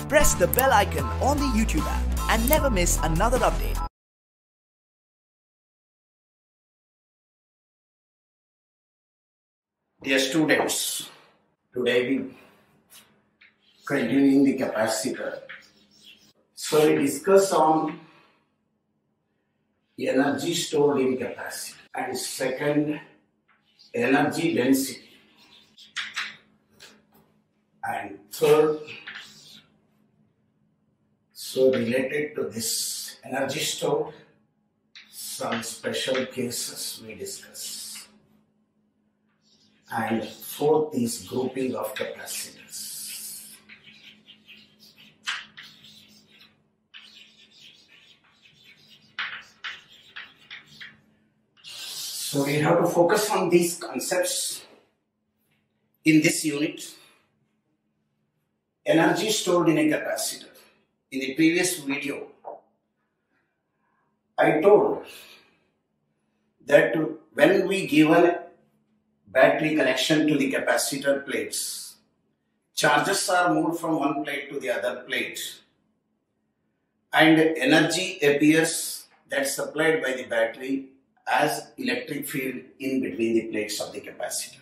Press the bell icon on the YouTube app and never miss another update. Dear students, today we continuing the capacitor. So we discuss on energy stored in capacitor and second energy density and third, so related to this energy stored, some special cases we discuss, and fourth is grouping of capacitors. So we have to focus on these concepts in this unit. Energy stored in a capacitor. In the previous video, I told that when we give a battery connection to the capacitor plates, charges are moved from one plate to the other plate and energy appears that's supplied by the battery as electric field in between the plates of the capacitor.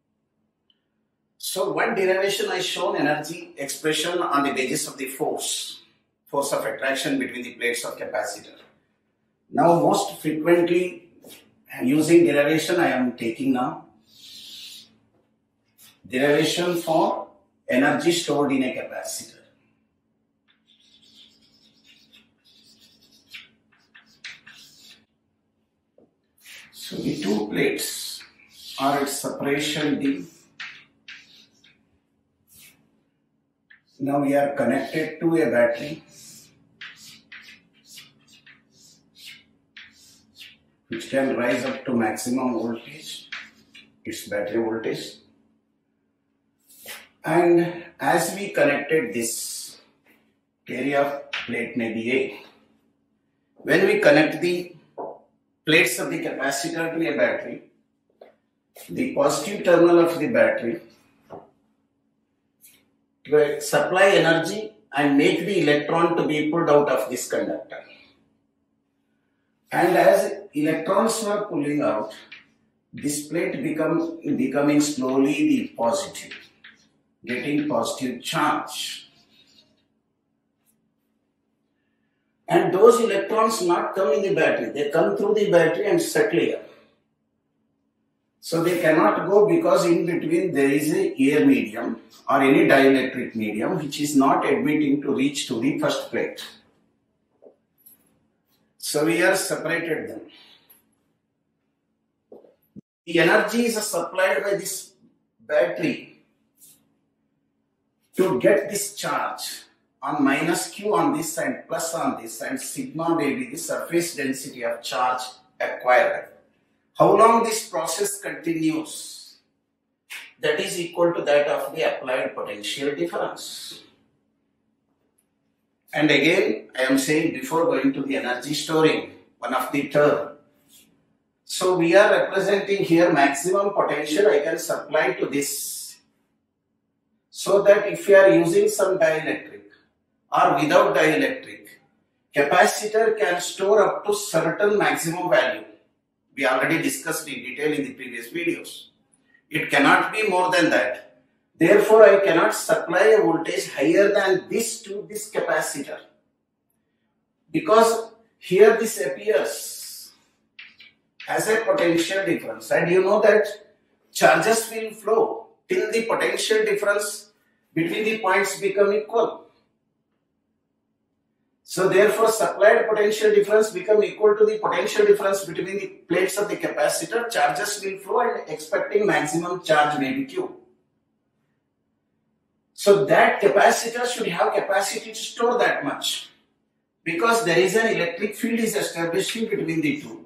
So one derivation I shown energy expression on the basis of the force of attraction between the plates of capacitor. Now most frequently using derivation I am taking now. Derivation for energy stored in a capacitor. So the two plates are at separation D. Now we are connected to a battery which can rise up to maximum voltage, its battery voltage. And as we connected this area of plate may be A, when we connect the plates of the capacitor to a battery, the positive terminal of the battery to supply energy and make the electron to be pulled out of this conductor. And as electrons were pulling out, this plate becoming slowly the positive, getting positive charge. And those electrons not come in the battery, they come through the battery and settle here. So they cannot go because in between there is a air medium or any dielectric medium which is not admitting to reach to the first plate. So we are separated them. The energy is supplied by this battery to get this charge on minus Q on this and plus on this, and sigma may be the surface density of charge acquired. How long this process continues, that is equal to that of the applied potential difference. And again, I am saying before going to the energy storing, one of the term. So we are representing here maximum potential I can supply to this. So that if you are using some dielectric or without dielectric, capacitor can store up to certain maximum value. We already discussed in detail in the previous videos. It cannot be more than that. Therefore, I cannot supply a voltage higher than this to this capacitor. Because here this appears as a potential difference. And you know that charges will flow till the potential difference between the points become equal. So therefore, supplied potential difference become equal to the potential difference between the plates of the capacitor. Charges will flow and expecting maximum charge may be Q. So that capacitor should have capacity to store that much because there is an electric field is establishing between the two.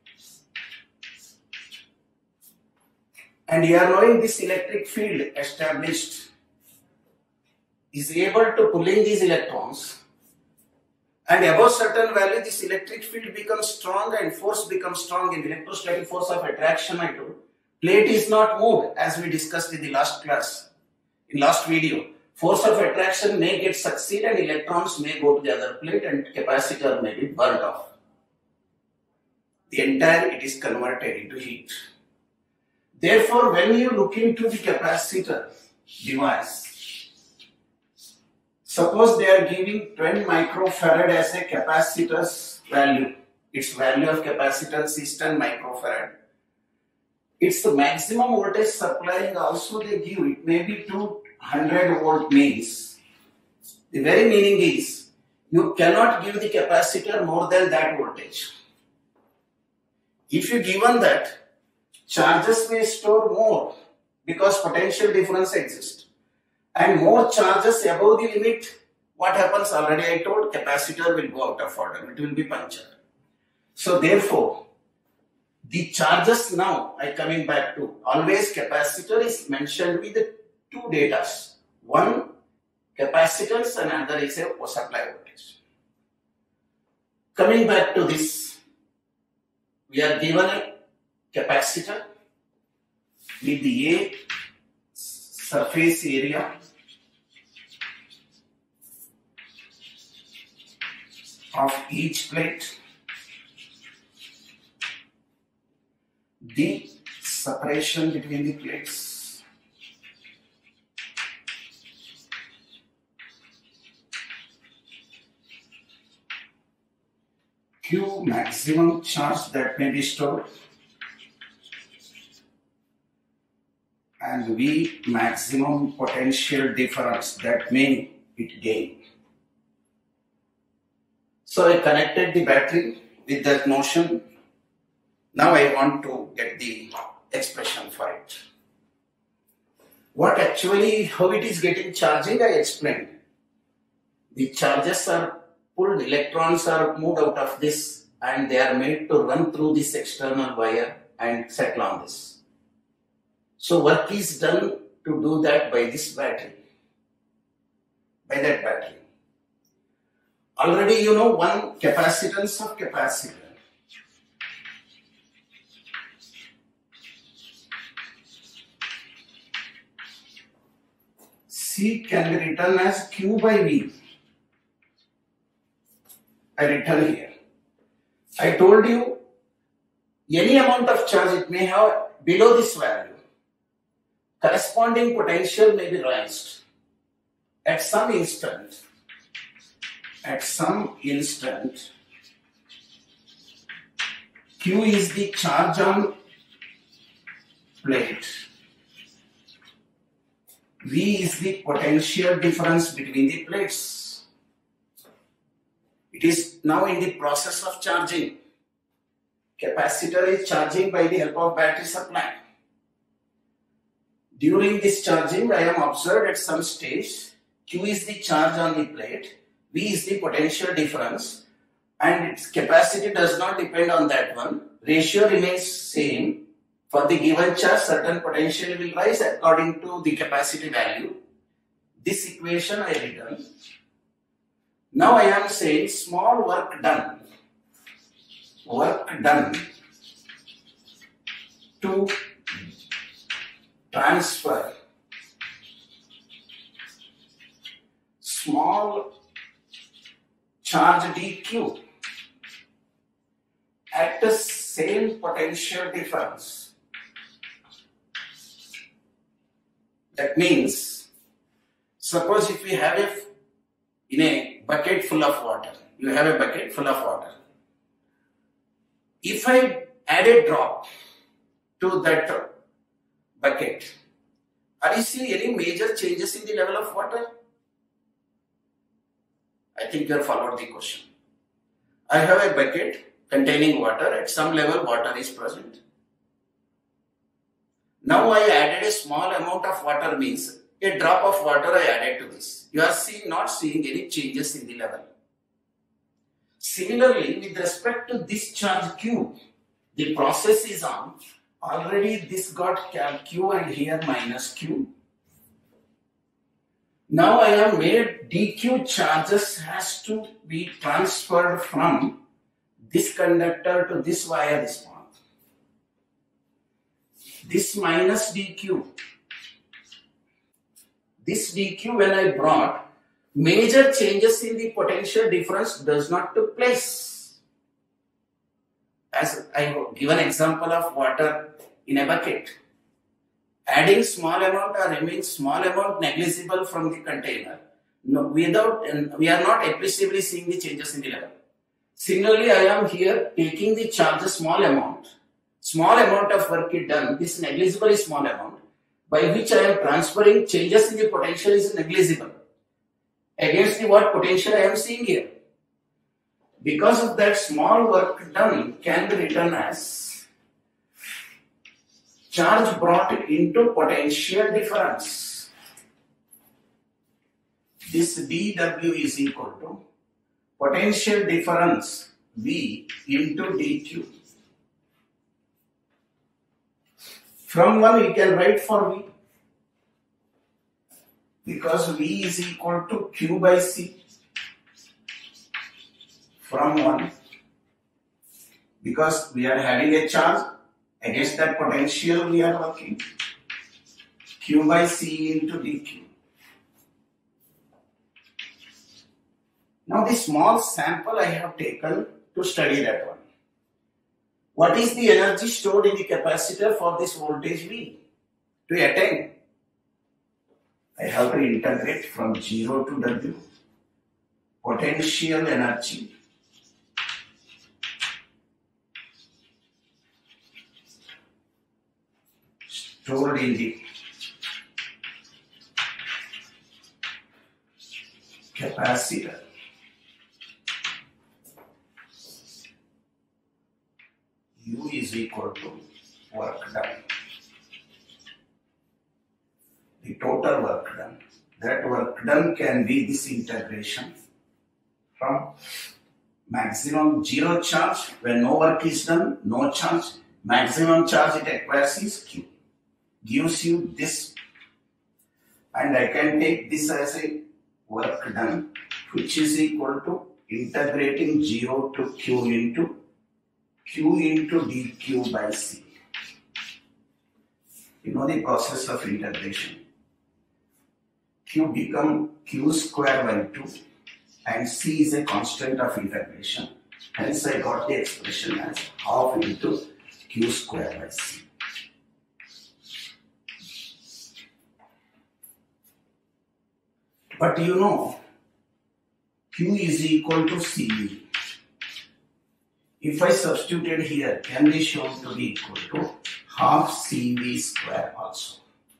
And you are knowing this electric field established is able to pull in these electrons. And above certain value, this electric field becomes strong and force becomes strong in electrostatic force of attraction. Plate is not moved as we discussed in the last class, in last video. Force of attraction may get succeed and electrons may go to the other plate and capacitor may be burnt off. The entire it is converted into heat. Therefore, when you look into the capacitor device, suppose they are giving 20 microfarad as a capacitor's value. Its value of capacitance is 10 microfarad. It's the maximum voltage supplying also they give. It may be 200 volt means. The very meaning is you cannot give the capacitor more than that voltage. If you given that, charges may store more because potential difference exists. And more charges above the limit, what happens already I told, capacitor will go out of order. It will be punctured. So therefore, the charges now, I coming back to, always capacitor is mentioned with the two datas. One capacitance and another is a supply voltage. Coming back to this, we are given a capacitor with the A surface area of each plate, D separation between the plates, Q maximum charge that may be stored, and V maximum potential difference that may it gain. So I connected the battery with that notion. Now I want to get the expression for it. What actually, how it is getting charging, I explained. The charges are pulled, electrons are moved out of this and they are made to run through this external wire and settle on this. So work is done to do that by this battery, by that battery. Already you know one capacitance of capacitor. C can be written as Q by V. I written here. I told you any amount of charge it may have below this value, corresponding potential may be raised at some instant. Q is the charge on plate. V is the potential difference between the plates. It is now in the process of charging. Capacitor is charging by the help of battery supply. During this charging, I am observed at some stage, Q is the charge on the plate, V is the potential difference, and its capacity does not depend on that one. Ratio remains same. For the given charge, certain potential will rise according to the capacity value. This equation I written. Now I am saying small work done to transfer small charge dq at the same potential difference. That means, suppose if we have in a bucket full of water, you have a bucket full of water. If I add a drop to that bucket, are you seeing any major changes in the level of water? I think you have followed the question. I have a bucket containing water. At some level, water is present. Now I added a small amount of water, means a drop of water I added to this. You are not seeing any changes in the level. Similarly, with respect to this charge Q, the process is on. Already this got Q and here minus Q. Now I have made dq charges has to be transferred from this conductor to this via this path. This minus dq this dq when I brought, major changes in the potential difference does not took place. As I give an example of water in a bucket. Adding small amount or removing small amount negligible from the container. No, we are not appreciably seeing the changes in the level. Similarly, I am here taking the charge a small amount of work is done, this negligible small amount, by which I am transferring changes in the potential is negligible. Against the what potential I am seeing here. Because of that, small work done can be written as charge brought into potential difference. This dW is equal to potential difference V into dQ. From 1 we can write for V, because V is equal to Q by C. From 1, because we are having a charge, against that potential we are working, Q by C into dQ. Now this small sample I have taken to study that one. What is the energy stored in the capacitor for this voltage V to attain? I have to integrate from 0 to W. Potential energy stored in the capacitor. U is equal to work done. The total work done. That work done can be this integration from maximum 0 charge, when no work is done, no charge, maximum charge it acquires is Q. Gives you this, and I can take this as a work done, which is equal to integrating 0 to Q into dQ by C. You know the process of integration. Q become Q square by 2 and C is a constant of integration. Hence I got the expression as half into Q square by C. But you know, Q is equal to CV. If I substituted here, can be shown to be equal to half CV square also.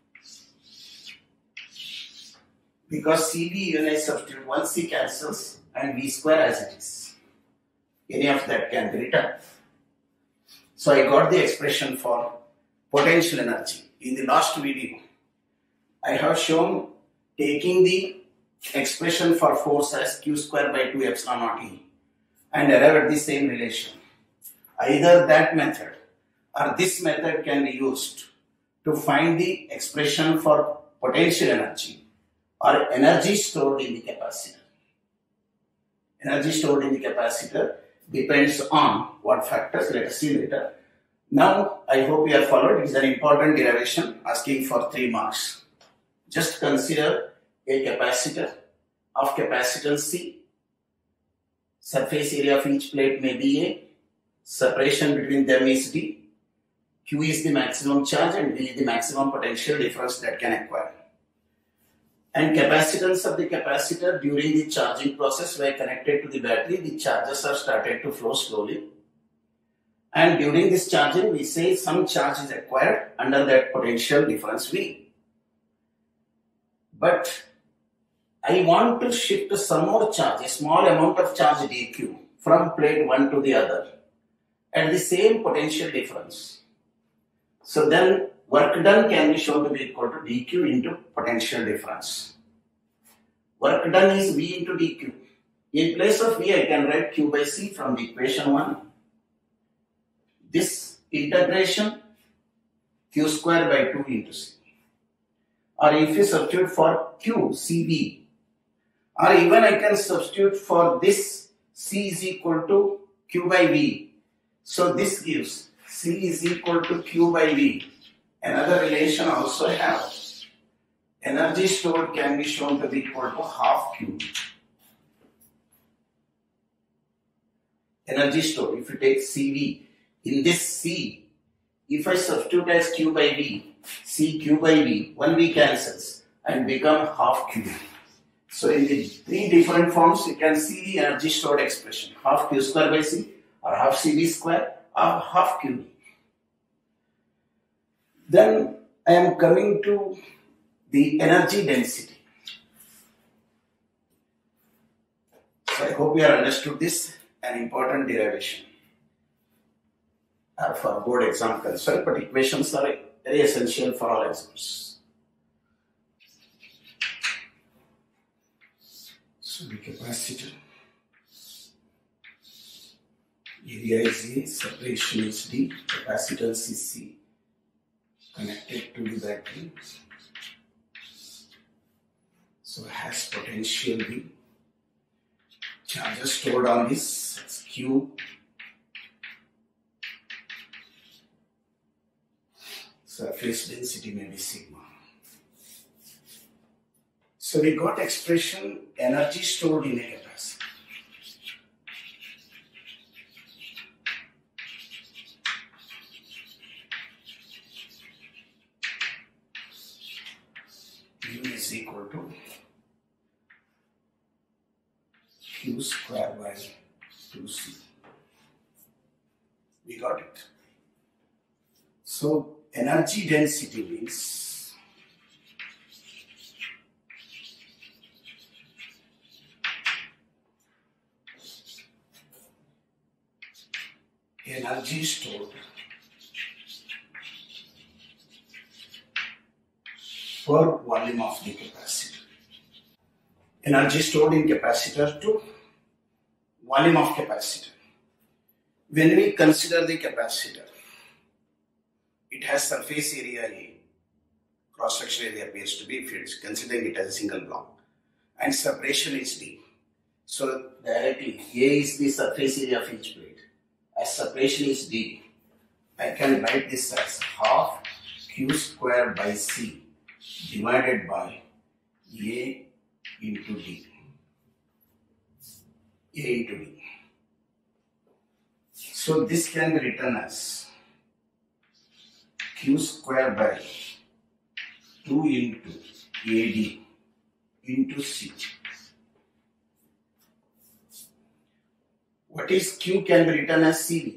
Because CV, when I substitute, 1C cancels and V square as it is. Any of that can be written. So I got the expression for potential energy. In the last video, I have shown taking the expression for force as Q square by 2 epsilon naught E and arrive at the same relation. Either that method or this method can be used to find the expression for potential energy or energy stored in the capacitor. Energy stored in the capacitor depends on what factors, let us see later. Now, I hope you have followed. It is an important derivation asking for 3 marks. Just consider a capacitor of capacitance C. Surface area of each plate may be A. Separation between them is D. Q is the maximum charge and V is the maximum potential difference that can acquire. And capacitance of the capacitor during the charging process where connected to the battery, the charges are started to flow slowly. And during this charging, we say some charge is acquired under that potential difference V. But I want to shift some more charge, a small amount of charge dQ from plate one to the other at the same potential difference. So then work done can be shown to be equal to dQ into potential difference. Work done is V into dQ. In place of V, I can write Q by C from the equation 1. This integration Q square by 2 into C. Or if you substitute for Q, CV, or even I can substitute for this C is equal to Q by V. So this gives C is equal to Q by V. Another relation also have energy stored can be shown to be equal to half Q. Energy stored, if you take CV, in this C, if I substitute as Q by V, C Q by V, 1V cancels and become half Q. So in the three different forms, you can see the energy stored expression, half Q square by C, or half CV square, or half QV. Then I am coming to the energy density. So I hope you have understood this, an important derivation for board exam concern, but equations are very essential for all exams. So the capacitor, area is A, separation is D, capacitance is C, connected to the battery. So has potential V. Charges stored on this, it's Q. Surface density may be sigma. So we got expression energy stored in a capacitor. U is equal to Q square by 2C. We got it. So energy density means energy stored per volume of the capacitor. Energy stored in capacitor to volume of capacitor. When we consider the capacitor, it has surface area A, cross-section area appears to be, if it's considering it as a single block, and separation is D. So directly A is the surface area of each plate. As separation is D, I can write this as half Q square by C divided by A into D. A into D. So this can be written as Q square by 2 into AD into C. What is Q can be written as CV.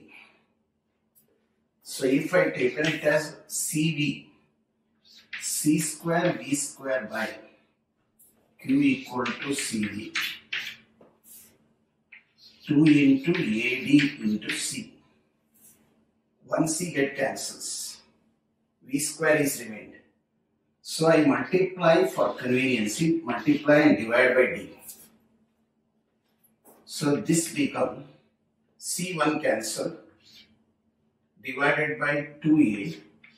So if I taken it as CV, C square V square by Q equal to CV, 2 into AD into C. 1 C get cancels. V square is remained. So I multiply for convenience, multiply and divide by D. So this becomes C1 cancel divided by 2A,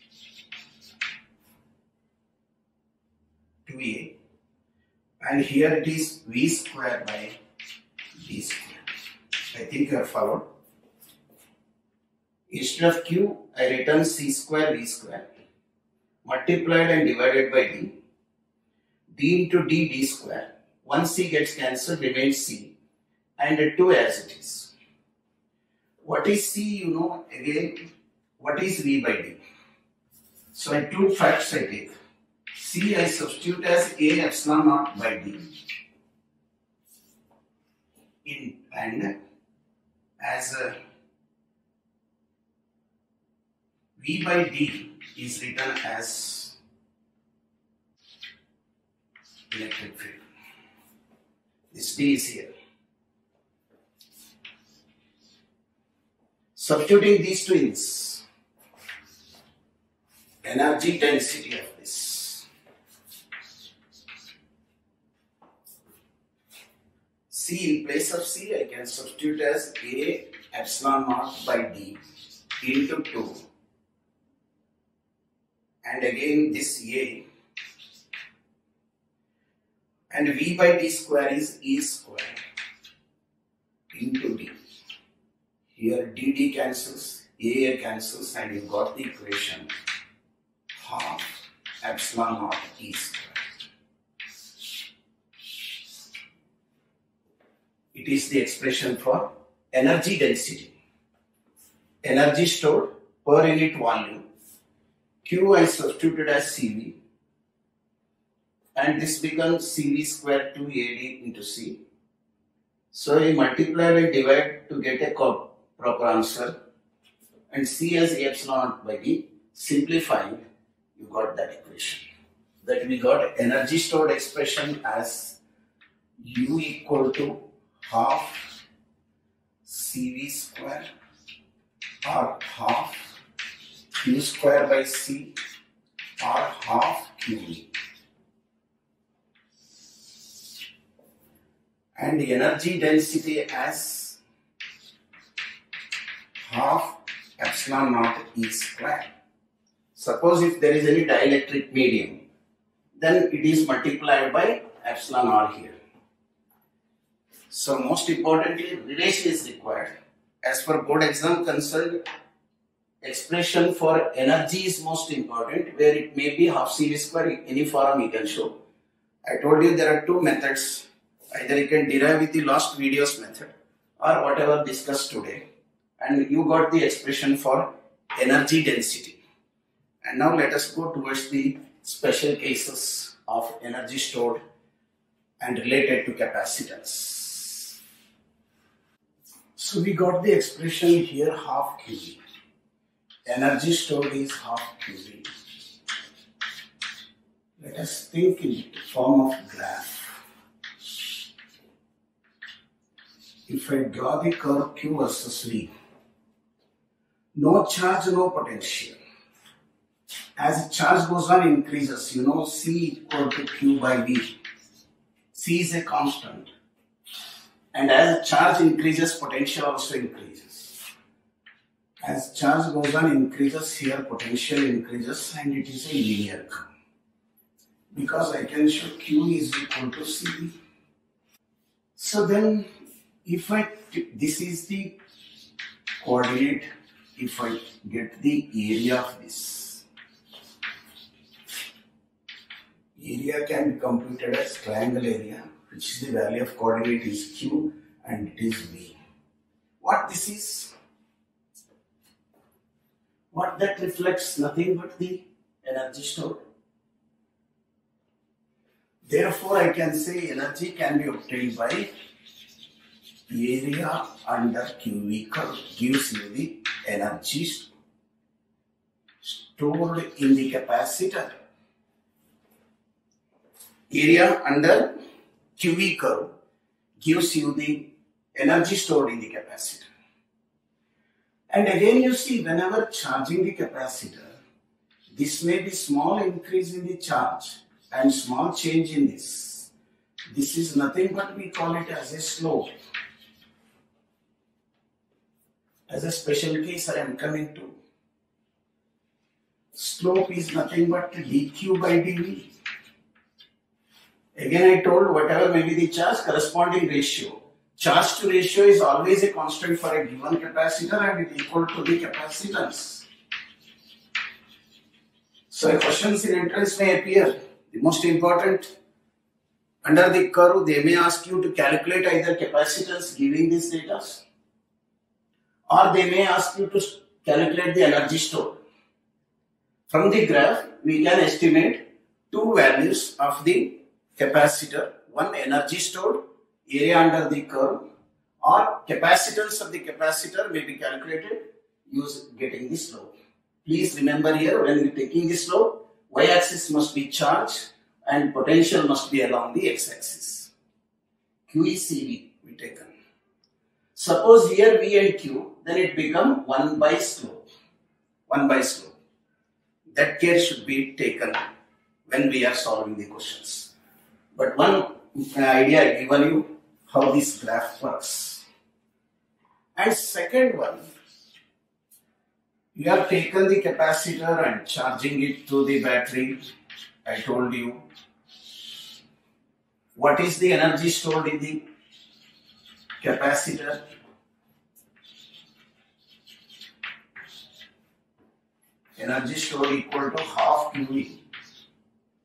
and here it is V square by D square. I think you have followed. Instead of Q, I written C square V square multiplied and divided by D. D into D, D square. 1 C gets cancelled, remains C, and 2 as it is. What is C, you know, again, what is V by D? So I two facts I take. C I substitute as A epsilon naught by D. And as V by D is written as electric field. This D is here. Substituting these two in energy density of this. C in place of C I can substitute as A epsilon naught by D into 2. And again this A, and V by D square is E square into D. Here D cancels, A cancels, and you got the equation half epsilon naught E square. it is the expression for energy density. Energy stored per unit volume. Q I substituted as CV, and this becomes CV square 2AD into C. So we multiply and divide to get a proper answer, and C as A epsilon naught by D. Simplifying, you got that equation. That we got energy stored expression as U equal to half CV square or half Q square by C or half QE. And energy density as half epsilon naught E square. Suppose if there is any dielectric medium, then it is multiplied by epsilon r here. So most importantly, relation is required. As per board exam concerned, expression for energy is most important, where it may be half CV square, any form you can show. I told you there are two methods. Either you can derive with the last video's method or whatever discussed today. And you got the expression for energy density. And now let us go towards the special cases of energy stored and related to capacitance. So we got the expression here half QE. Energy stored is half QE. Let us think in the form of graph. If I draw the curve Q versus V, no charge, no potential. As charge goes on, increases. You know, C equal to Q by V. C is a constant. And as charge increases, potential also increases. As charge goes on, increases, here potential increases, and it is a linear curve. Because I can show Q is equal to CV. So then, if this is the coordinate, if I get the area of this, area can be computed as triangle area, which is the value of coordinate is Q and it is V. What this is? What that reflects? Nothing but the energy stored. Therefore, I can say energy can be obtained by area under QV curve gives you the energy stored in the capacitor. Area under QV curve gives you the energy stored in the capacitor. And again you see, whenever charging the capacitor, this may be small increase in the charge and small change in this. This is nothing but we call it as a slope. As a special case I am coming to. Slope is nothing but dq by dv. Again I told whatever may be the charge, corresponding ratio. Charge to ratio is always a constant for a given capacitor and it is equal to the capacitance. So questions in entrance may appear. The most important, under the curve they may ask you to calculate either capacitance giving these data, or they may ask you to calculate the energy stored. From the graph, we can estimate two values of the capacitor. One, energy stored, area under the curve, or capacitance of the capacitor may be calculated using getting the slope. Please remember here, when we are taking the slope, y-axis must be charge and potential must be along the x-axis. QECV we taken. Suppose here V and Q, then it become 1 by slope. 1 by slope. That care should be taken when we are solving the questions. But one idea I given you how this graph works. And second one, you have taken the capacitor and charging it to the battery. I told you what is the energy stored in the capacitor. Energy stored equal to half QE.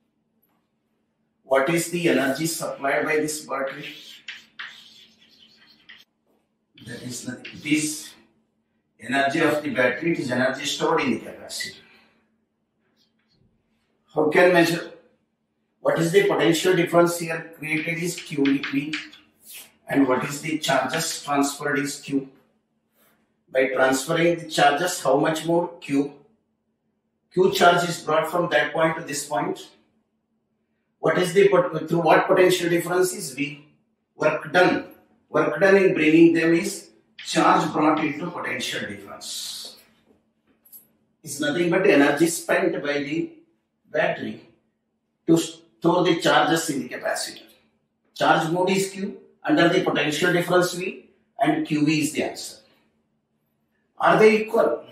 What is the energy supplied by this battery? It is energy of the battery, it is energy stored in the capacitor. How can measure? What is the potential difference here created is QV, and what is the charges transferred is Q. By transferring the charges, how much more? Q. Q charge is brought from that point to this point. What is the, through what potential difference is V? Work done. Work done in bringing them is charge brought into potential difference. It's nothing but energy spent by the battery to store the charges in the capacitor. Charge mode is Q, under the potential difference V, and QV is the answer. Are they equal?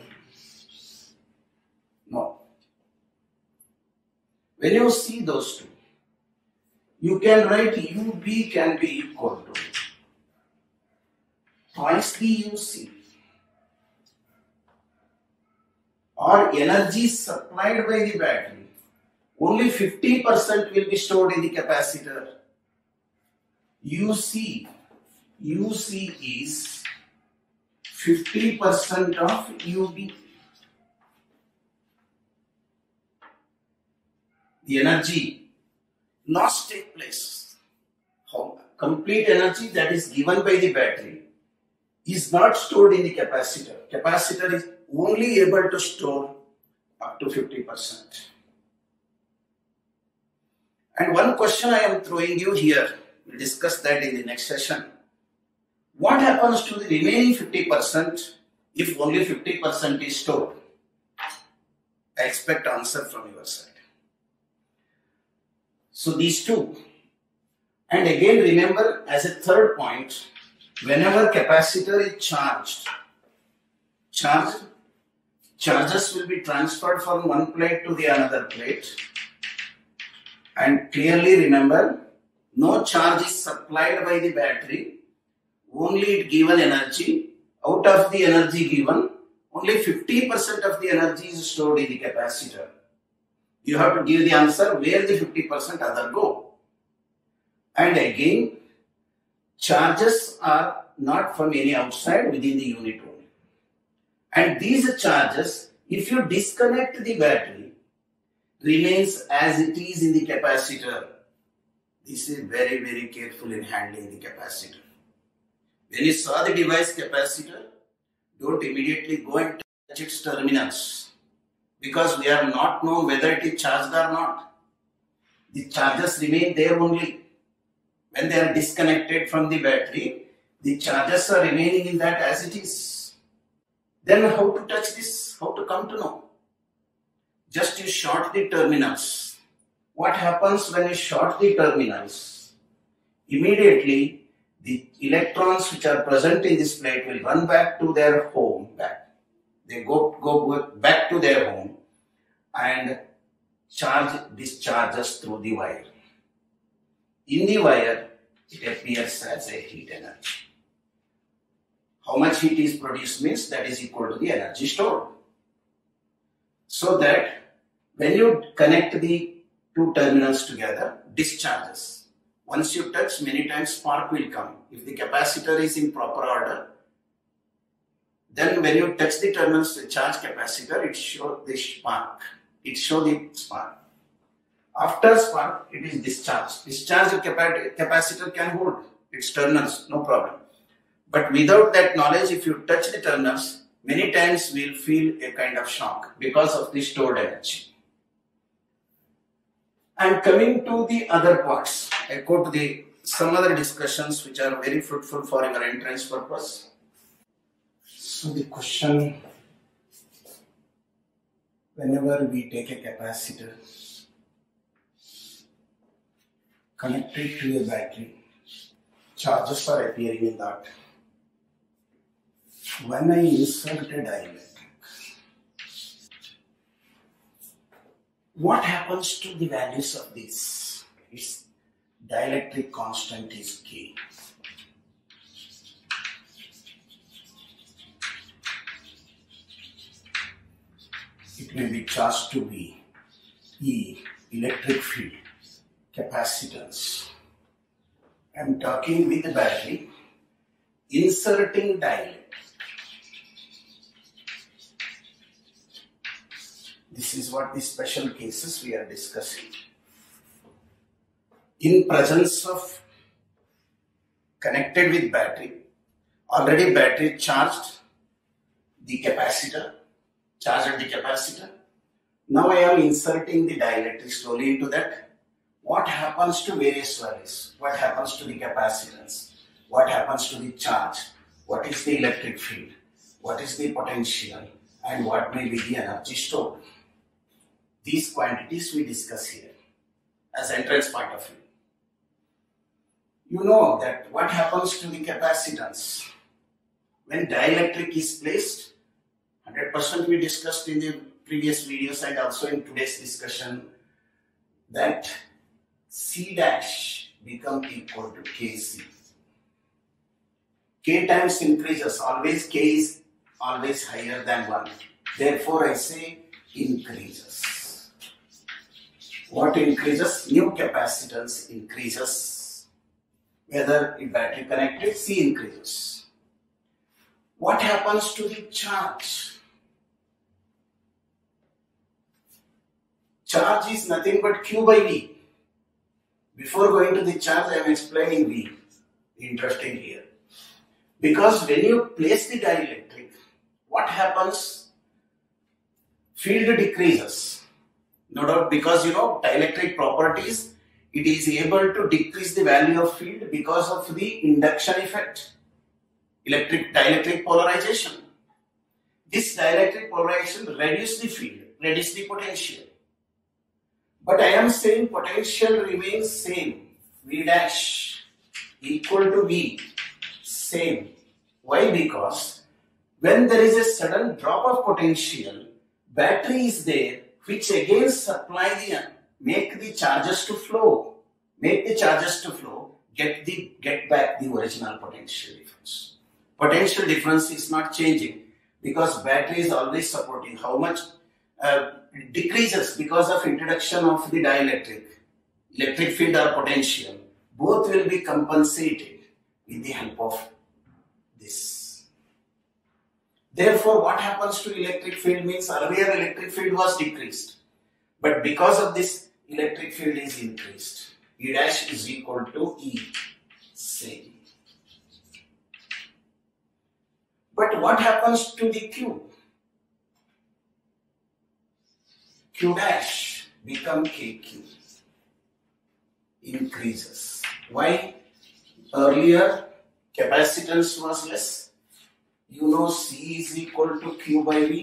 No. When you see those two, you can write UB can be equal to twice the UC, or energy supplied by the battery. Only 50% will be stored in the capacitor. UC is 50% of UB. The energy loss take place. Complete energy that is given by the battery is not stored in the capacitor. Capacitor is only able to store up to 50%. And one question I am throwing you here, we'll discuss that in the next session. What happens to the remaining 50% if only 50% is stored? I expect answer from your side. So these two. And again remember, as a third point, whenever capacitor is charges will be transferred from one plate to the another plate. And clearly remember, no charge is supplied by the battery, only it given energy. Out of the energy given, only 50% of the energy is stored in the capacitor. You have to give the answer where the 50% other go. And again, charges are not from any outside, within the unit only. And these charges, if you disconnect the battery, remains as it is in the capacitor. This is very, very careful in handling the capacitor. When you saw the device capacitor, don't immediately go and touch its terminals, because we have not known whether it is charged or not. The charges remain there only. When they are disconnected from the battery, the charges are remaining in that as it is. Then how to touch this? How to come to know? Just you short the terminals. What happens when you short the terminals? Immediately the electrons which are present in this plate will run back to their home. They go back to their home and discharges through the wire. In the wire, it appears as a heat energy. How much heat is produced means that is equal to the energy stored. So that when you connect the two terminals together, discharges. Once you touch, many times spark will come. If the capacitor is in proper order, then when you touch the terminals, the charge capacitor, it shows the spark. It shows the spark. After spark, it is discharged. Discharged capacitor can hold its terminals, no problem. But without that knowledge, if you touch the terminals, many times we will feel a kind of shock because of the stored energy. And coming to the other parts, I go to some other discussions which are very fruitful for your entrance purpose. So the question, whenever we take a capacitor, connect it to a battery, charges are appearing in that. When I insert a dielectric, what happens to the values of this? Its dielectric constant is K. It may be charged to be E, electric field, capacitance. I am talking with the battery, inserting dielectric. This is what the special cases we are discussing. In presence of connected with battery, already battery charged the capacitor, charged the capacitor. Now I am inserting the dielectric slowly into that. What happens to various values? What happens to the capacitance? What happens to the charge? What is the electric field? What is the potential? And what may be the energy stored? These quantities we discuss here as entrance point of view. You know that what happens to the capacitance when dielectric is placed. 100% we discussed in the previous videos and also in today's discussion that C dash become equal to Kc. K times increases, always K is always higher than 1. Therefore I say increases. What increases? New capacitance increases. Whether in battery connected, C increases. What happens to the charge? Charge is nothing but Q by V. Before going to the charge, I am explaining V. Interesting here. Because when you place the dielectric, what happens? Field decreases. No doubt, because you know dielectric properties, it is able to decrease the value of field because of the induction effect, dielectric polarization. This dielectric polarization reduces the field, reduces the potential. But I am saying potential remains same, V dash equal to V, same. Why? Because when there is a sudden drop of potential, battery is there which again supply the make the charges to flow, get back the original potential difference. Potential difference is not changing because battery is always supporting. How much decreases because of introduction of the dielectric, electric field or potential, both will be compensated with the help of this. Therefore, what happens to electric field means earlier electric field was decreased, but because of this electric field is increased. E dash is equal to E, same. But what happens to the Q? Q dash become KQ, increases. Why? Earlier capacitance was less. You know C is equal to Q by V.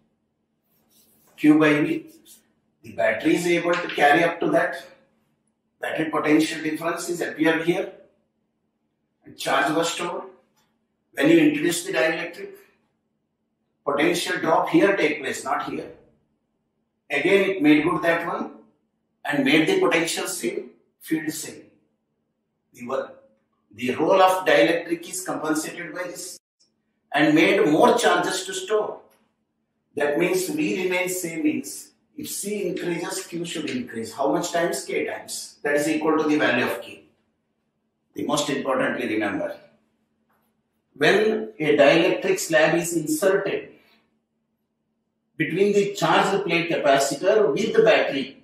Q by V. The battery is able to carry up to that. Battery potential difference is appeared here. And charge was stored. When you introduce the dielectric, potential drop here take place, not here. Again it made good that one and made the potential same, field same. The role of dielectric is compensated by this and made more charges to store. That means V remains same means if C increases, Q should increase. How much times? K times. That is equal to the value of K. The most importantly remember, when a dielectric slab is inserted between the charged plate capacitor with the battery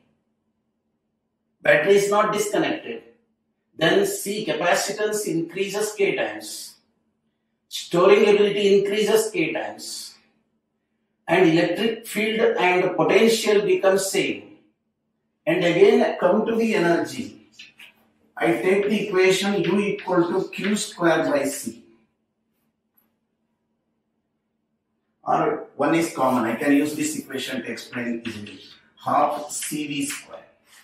is not disconnected, then C capacitance increases K times, storing ability increases K times, and electric field and potential become same. And again come to the energy. I take the equation U equal to Q square by C. Or one is common. I can use this equation to explain easily. Half CV square.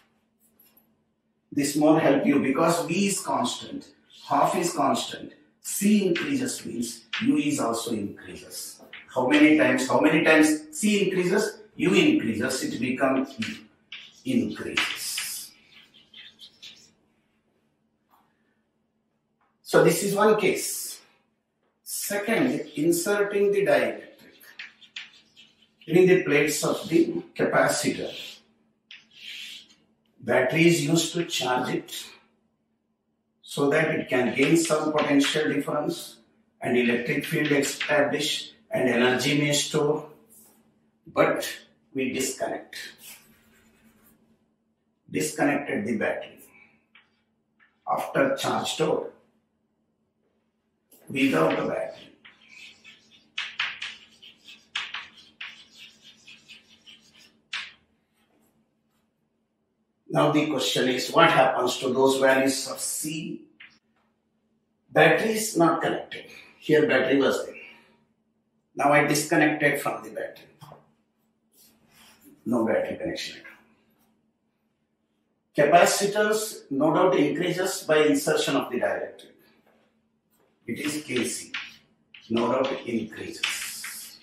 This more help you because V is constant, half is constant. C increases means U is also increases. How many times C increases, U increases, it becomes E increases. So this is one case. Second, inserting the dielectric in the plates of the capacitor. Battery is used to charge it so that it can gain some potential difference and electric field establish and energy may store. But we disconnected the battery. After charge stored, without a battery. Now the question is, what happens to those values of C? Battery is not connected. Here battery was there. Now I disconnected from the battery. No battery connection at all. Capacitance no doubt increases by insertion of the dielectric. It is Kc. No doubt increases.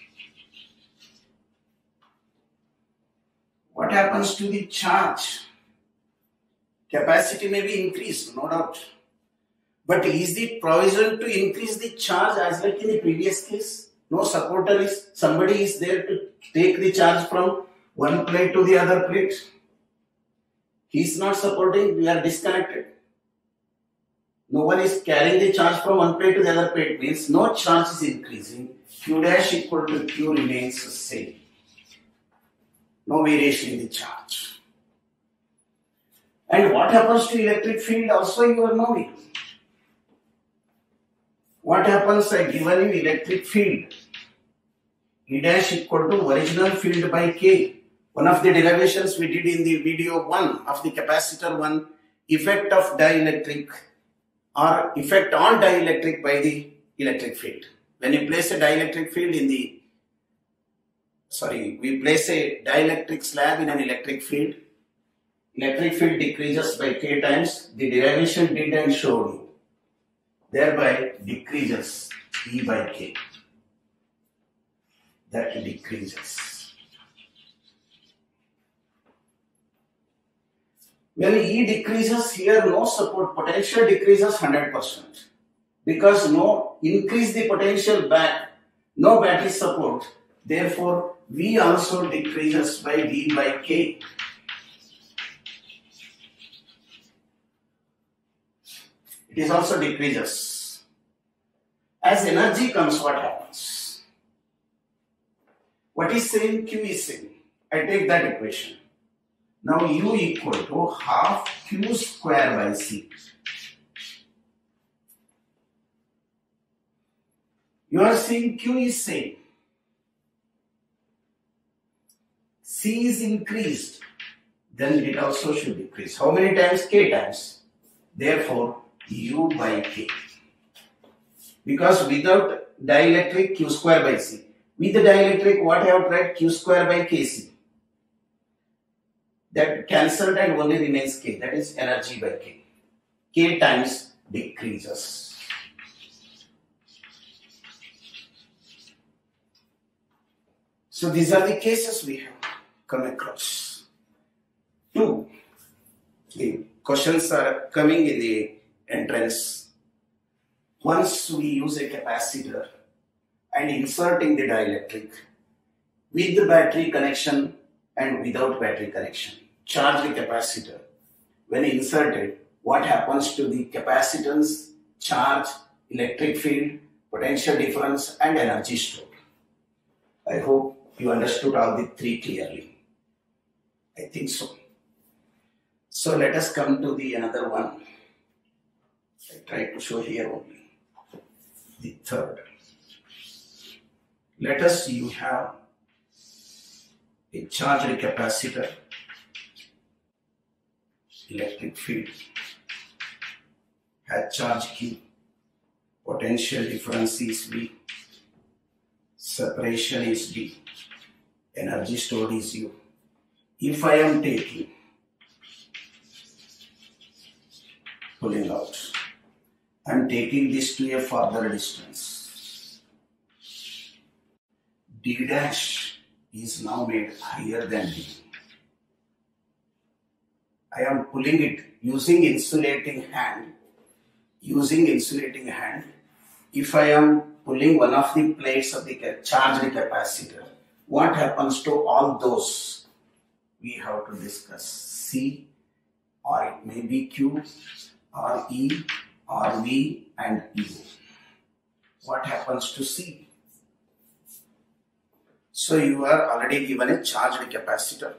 What happens to the charge? Capacity may be increased, no doubt. But is the provision to increase the charge as like in the previous case? No supporter is, somebody is there to take the charge from one plate to the other plate. He is not supporting, we are disconnected. No one is carrying the charge from one plate to the other plate, means no charge is increasing. Q dash equal to Q remains the same. No variation in the charge. And what happens to electric field also you are knowing. What happens, I given you electric field. E dash equal to original field by K. One of the derivations we did in the video 1 of the capacitor 1, effect of dielectric or effect on dielectric by the electric field. When you place a dielectric field in the, we place a dielectric slab in an electric field decreases by K times, the derivation did and showed you. Thereby decreases E by K. That decreases. When E decreases, here no support, potential decreases 100%. Because no increase the potential back, no battery support, therefore V also decreases by V by K. It is also decreases. As energy comes, what happens? What is saying? Q is saying. I take that equation. Now U equal to half Q square by C. You are saying Q is same. C is increased. Then it also should decrease. How many times? K times. Therefore, U by K. Because without dielectric, Q square by C. With the dielectric, what I have tried? Q square by Kc. That cancelled and only remains K. That is energy by K. K times decreases. So these are the cases we have come across. 2. The questions are coming in the entrance. Once we use a capacitor and inserting the dielectric with the battery connection and without battery connection, charge the capacitor. When inserted, what happens to the capacitance, charge, electric field, potential difference and energy stored? I hope you understood all the 3 clearly. I think so. So let us come to the another one. I tried to show here only. The third. Let us you have a charged capacitor, electric field, has charge Q, potential difference is V, separation is D, energy stored is U. If I am taking, pulling out, I am taking this to a further distance. D dash is now made higher than D. I am pulling it using insulating hand. If I am pulling one of the plates of the charged capacitor, what happens to all those? We have to discuss. C, or it may be Q, or E, or V and U. What happens to C? So you are already given a charged capacitor.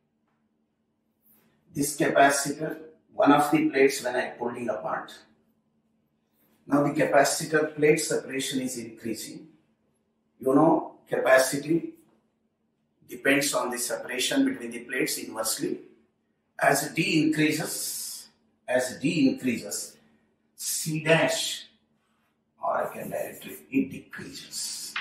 This capacitor, one of the plates when I pulling apart. Now the capacitor plate separation is increasing. You know, capacity depends on the separation between the plates inversely. As D increases, C dash, or I can directly, it decreases.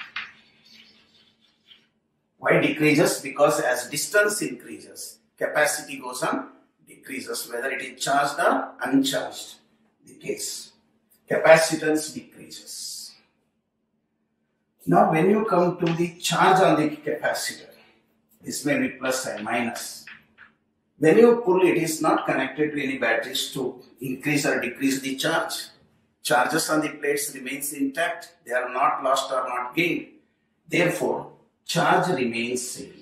Why decreases? Because as distance increases, capacity goes on, decreases, whether it is charged or uncharged, the case. Capacitance decreases. Now when you come to the charge on the capacitor, this may be plus and minus. When you pull, it is not connected to any batteries to increase or decrease the charge. Charges on the plates remains intact. They are not lost or not gained. Therefore, charge remains same.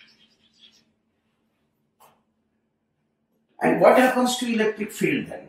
And what happens to electric field then?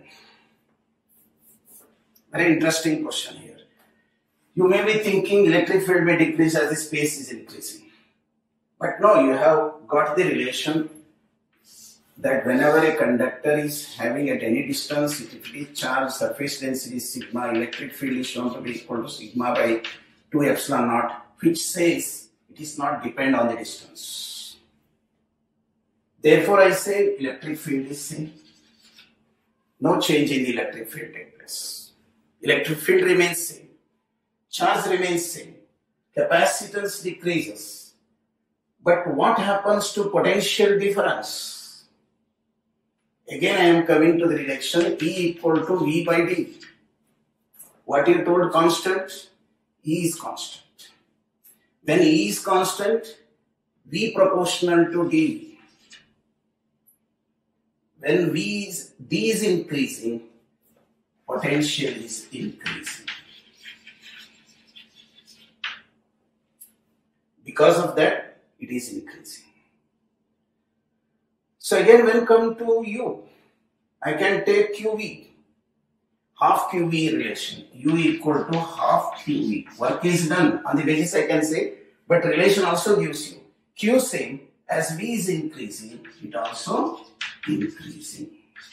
Very interesting question here. You may be thinking electric field may decrease as the space is increasing. But no, you have got the relation that whenever a conductor is having at any distance, if it is charged, surface density sigma, electric field is shown to be equal to sigma by 2 epsilon naught, which says it is not depend on the distance. Therefore, I say electric field is same. No change in the electric field takes place. Electric field remains same. Charge remains same. Capacitance decreases. But what happens to potential difference? Again, I am coming to the relation E equal to V by D. What you told constant? E is constant. When E is constant, V proportional to D. When D is increasing, potential is increasing. Because of that, it is increasing. So again, when come to U, I can take QV, half QV relation, U equal to half QV. Work is done. On the basis I can say, but relation also gives you Q same, as V is increasing, it also increasing.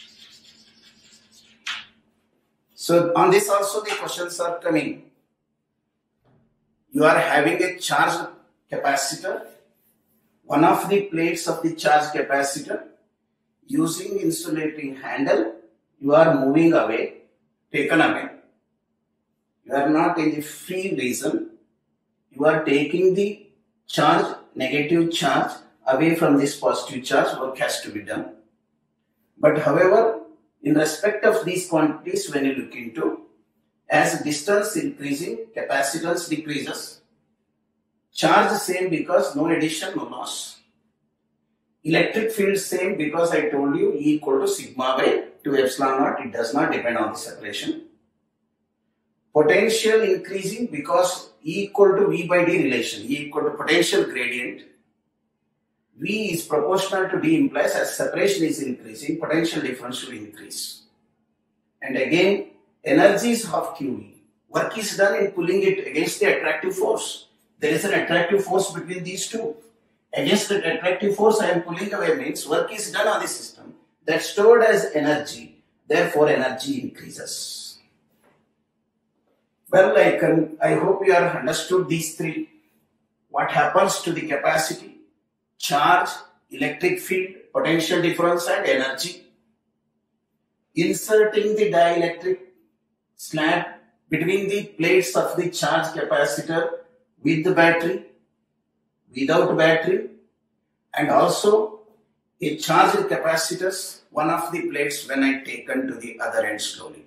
So on this also the questions are coming. You are having a charged capacitor, one of the plates of the charged capacitor, using insulating handle, you are moving away, taken away. You are not in the free region. You are taking the charge, negative charge, away from this positive charge. Work has to be done. But however, in respect of these quantities, when you look into, as distance increasing, capacitance decreases. Charge same because no addition, no loss. Electric field same because I told you E equal to sigma by 2 epsilon naught. It does not depend on the separation. Potential increasing because E equal to V by D relation. E equal to potential gradient. V is proportional to D implies as separation is increasing, potential difference will increase. And again, energy is half QV. Work is done in pulling it against the attractive force. There is an attractive force between these two. Against the attractive force I am pulling away means work is done on the system. That's stored as energy. Therefore, energy increases. Well, I hope you have understood these three. What happens to the capacity, charge, electric field, potential difference and energy. Inserting the dielectric slab between the plates of the charge capacitor with the battery, without battery, and also a charged capacitors, one of the plates when I taken to the other end slowly.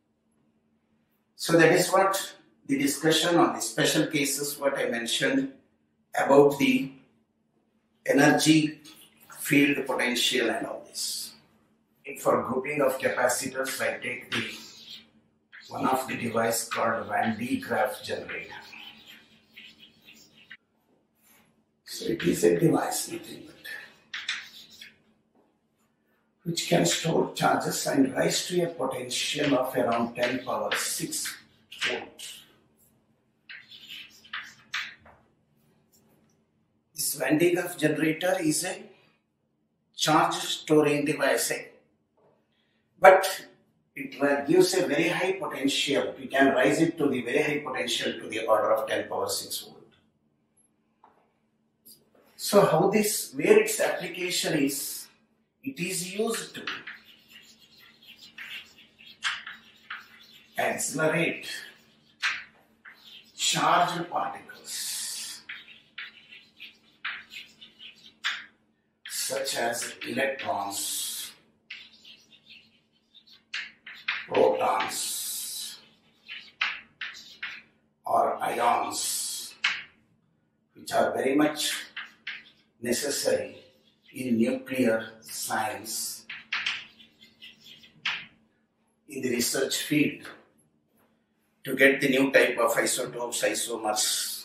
So that is what the discussion on the special cases, what I mentioned about the energy, field, potential and all this. For grouping of capacitors, I take one of the device called Van de Graaff generator. So it is a device, nothing but, which can store charges and rise to a potential of around 10 power 6 volt. This Van de Graaff generator is a charge storing device, but it gives a very high potential. We can raise it to the very high potential to the order of 10 power 6 volt. So how this, where its application is, it is used to accelerate charged particles such as electrons, protons or ions, which are very much necessary in nuclear science, in the research field, to get the new type of isotopes, isomers.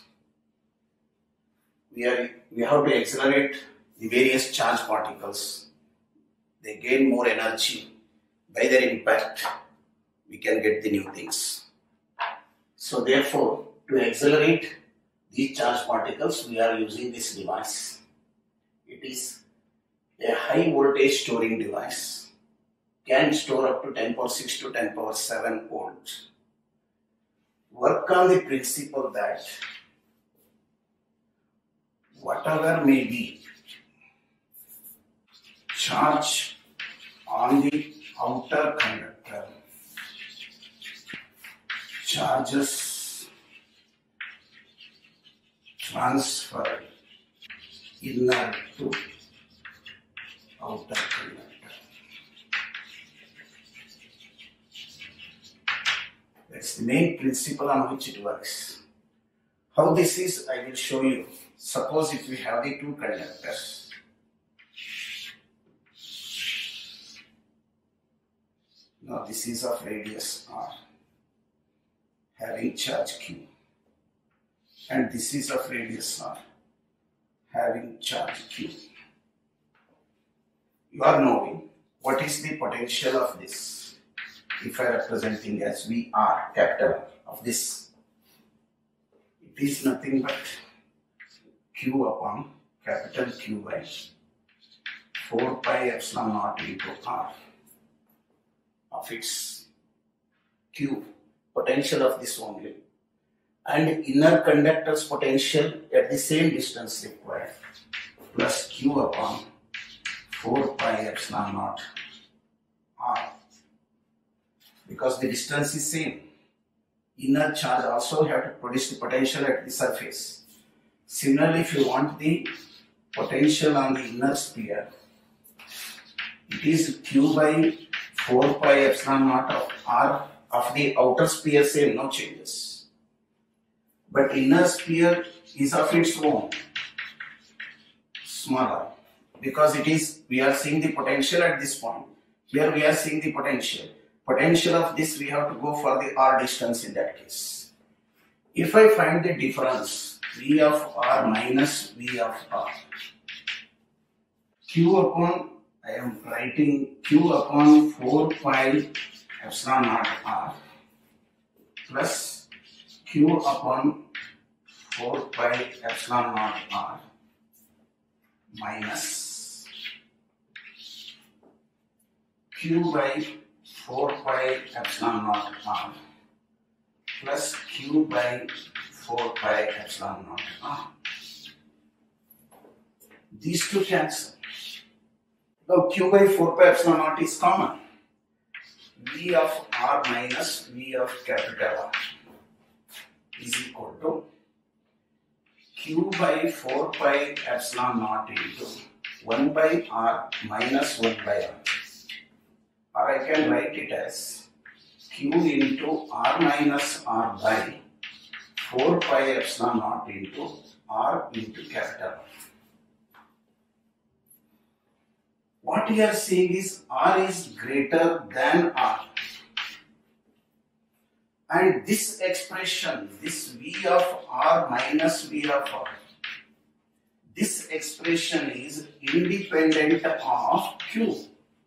We have to accelerate the various charged particles. They gain more energy. By their impact, we can get the new things. So therefore, to accelerate these charged particles, we are using this device. It is a high voltage storing device. Can store up to 10 power 6 to 10 power 7 volts. Work on the principle that whatever may be charge on the outer conductor, charges transfer inner to outer conductor. That's the main principle on which it works. How this is, I will show you. Suppose if we have the two conductors. Now this is of radius r, having charge q, and this is of radius r, having charge q. You are knowing what is the potential of this. If I am representing as VR, capital R of this, it is nothing but Q upon capital Q by 4 pi epsilon naught into R of its Q, potential of this only, and inner conductor's potential at the same distance required, plus Q upon 4 pi epsilon naught R. Because the distance is same, inner charge also have to produce the potential at the surface. Similarly, if you want the potential on the inner sphere, it is Q by 4 pi epsilon naught of R of the outer sphere, same, no changes. But inner sphere is of its own, smaller, because it is, we are seeing the potential at this point. Here we are seeing the potential. Potential of this, we have to go for the R distance in that case. If I find the difference, V of R minus V of R, Q upon, I am writing Q upon 4 pi epsilon naught R plus Q upon 4 pi epsilon naught R minus Q by 4 pi epsilon naught R plus Q by 4 pi epsilon naught R. These two cancel. Now Q by 4 pi epsilon naught is common. V of R minus V of capital R is equal to Q by 4 pi epsilon naught into 1 by R minus 1 by R. Or I can write it as Q into R minus R by 4 pi epsilon naught into R into capital R. What we are seeing is R is greater than R. And this expression, this V of R minus V of R, this expression is independent of Q.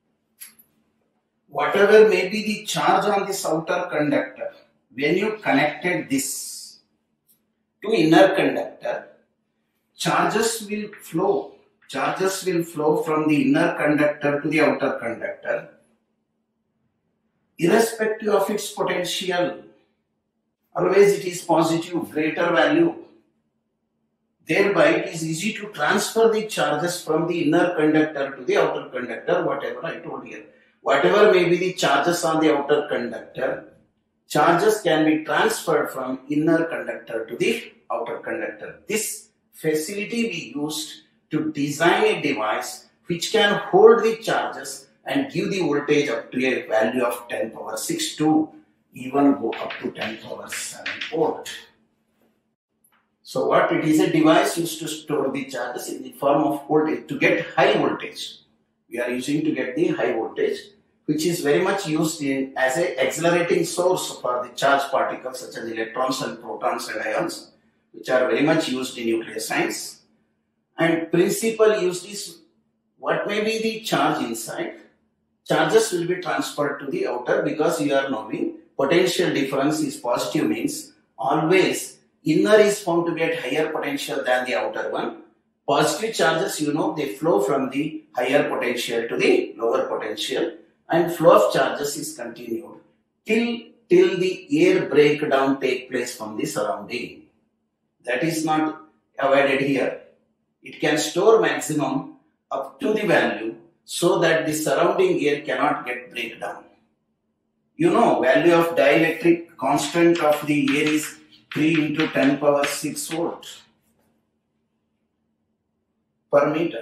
Whatever may be the charge on this outer conductor, when you connected this to inner conductor, charges will flow. Charges will flow from the inner conductor to the outer conductor, irrespective of its potential. Always it is positive, greater value. Thereby it is easy to transfer the charges from the inner conductor to the outer conductor, whatever I told here. Whatever may be the charges on the outer conductor, charges can be transferred from inner conductor to the outer conductor. This facility we used to design a device which can hold the charges and give the voltage up to a value of 10 power 6 to even go up to 10 power 7 volt. So what it is, a device used to store the charges in the form of voltage to get high voltage. We are using to get the high voltage, which is very much used as an accelerating source for the charged particles such as electrons and protons and ions, which are very much used in nuclear science. And principal use is what may be the charge inside. Charges will be transferred to the outer, because you are knowing potential difference is positive, means always inner is found to be at higher potential than the outer one. Positive charges, you know, they flow from the higher potential to the lower potential, and flow of charges is continued till the air breakdown take place from the surrounding. That is not avoided here. It can store maximum up to the value so that the surrounding air cannot get breakdown. You know, value of dielectric constant of the air is 3 into 10 power 6 volt per meter.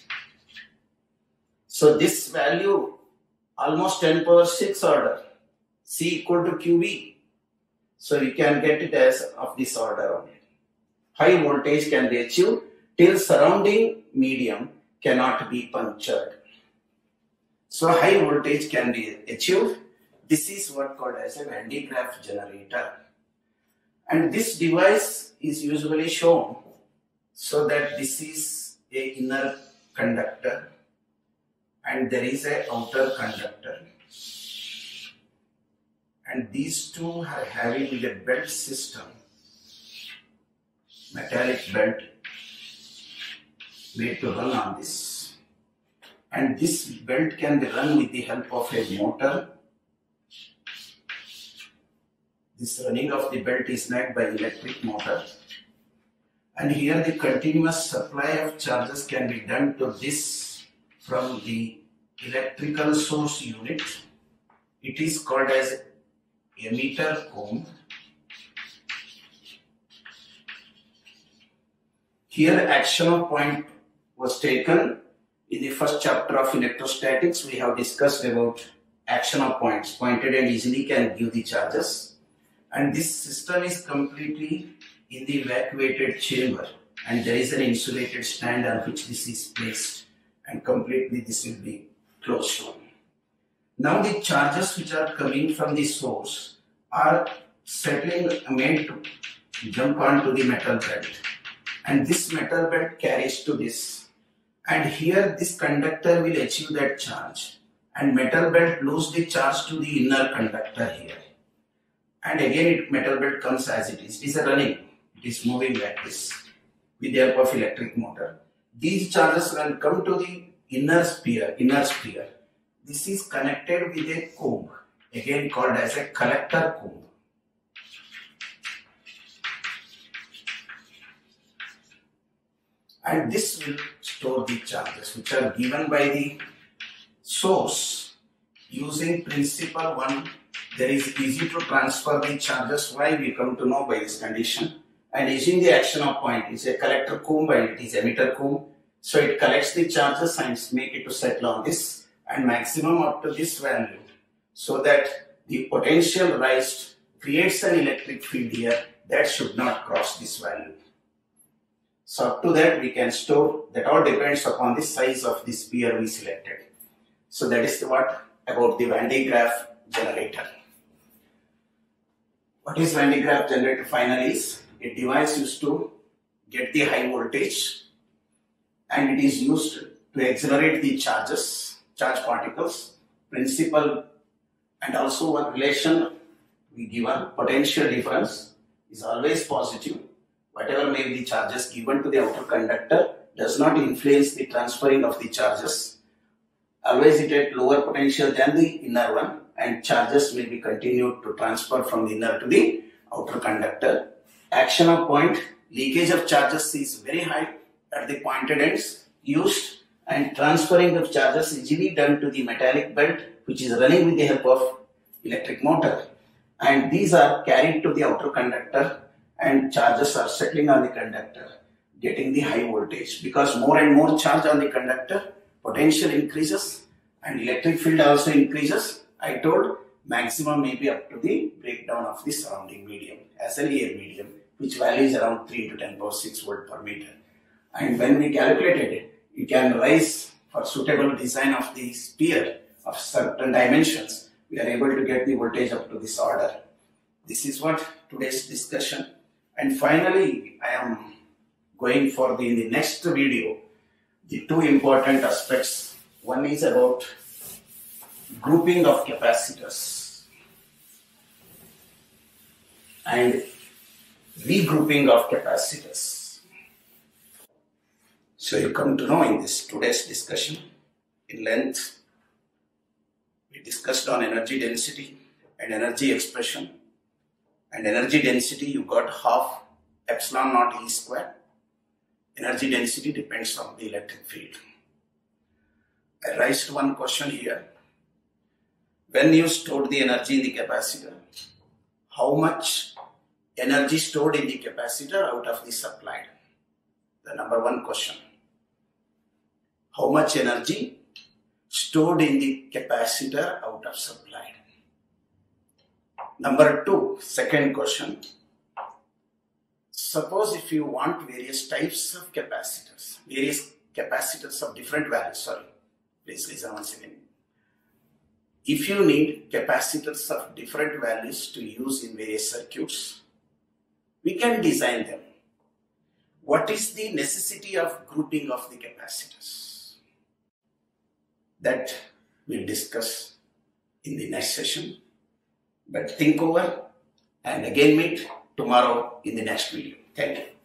So this value almost 10 power 6 order, C equal to QV. So you can get it as of this order only. High voltage can be achieved till surrounding medium cannot be punctured. So high voltage can be achieved. This is what called as a Van de Graaff generator. And this device is usually shown so that this is a inner conductor and there is a outer conductor. And these two are having a belt system, metallic belt made to run on this. And this belt can be run with the help of a motor. This running of the belt is made by electric motor. And here the continuous supply of charges can be done to this from the electrical source unit. It is called as emitter comb. Here action of point was taken. In the first chapter of electrostatics, we have discussed about action of points. Pointed and easily can give the charges. And this system is completely in the evacuated chamber. And there is an insulated stand on which this is placed. And completely this will be closed on. Now the charges which are coming from the source are made to jump onto the metal belt. And this metal belt carries to this. And here this conductor will achieve that charge. And metal belt lose the charge to the inner conductor here. And again metal belt comes as it is. It is a running. It is moving like this with the help of electric motor. These charges will come to the inner sphere. This is connected with a comb, again called as a collector comb. And this will store the charges which are given by the source using principle 1. There is easy to transfer the charges. Why we come to know by this condition. And using the action of point, it's a collector comb and it is emitter comb. So it collects the charges and make it to settle on this and maximum up to this value, so that the potential raised creates an electric field here that should not cross this value. So up to that we can store. That all depends upon the size of the sphere we selected. So that is what about the Van de Graaff generator. What is Van de Graaff generator finally is a device used to get the high voltage, and it is used to accelerate the charge particles. Principle and also one relation we given, potential difference is always positive. whatever may be the charges given to the outer conductor does not influence the transferring of the charges. Always it at lower potential than the inner one, and charges will be continued to transfer from the inner to the outer conductor. Action of point, leakage of charges is very high at the pointed ends used, and transferring of charges is easily done to the metallic belt which is running with the help of electric motor, and these are carried to the outer conductor and charges are settling on the conductor, getting the high voltage. Because more and more charge on the conductor, potential increases and electric field also increases. I told maximum may be up to the breakdown of the surrounding medium as an air medium, which value is around 3 to 10 power 6 volt per meter. And when we calculated it, you can rise for suitable design of the sphere of certain dimensions. We are able to get the voltage up to this order. This is what today's discussion. And finally, I am going for in the next video, the two important aspects. One is about grouping of capacitors and regrouping of capacitors. So you come to know in this today's discussion in length, we discussed on energy density and energy expression. And energy density, you got half epsilon naught E square. Energy density depends on the electric field. I raised one question here. When you stored the energy in the capacitor, how much energy stored in the capacitor out of the supplied? The number one question. How much energy stored in the capacitor out of supplied? Number two, second question. Suppose if you want various types of capacitors of different values, please listen once again. If you need capacitors of different values to use in various circuits, we can design them. What is the necessity of grouping of the capacitors? That we'll discuss in the next session. But think over and again meet tomorrow in the next video. Thank you.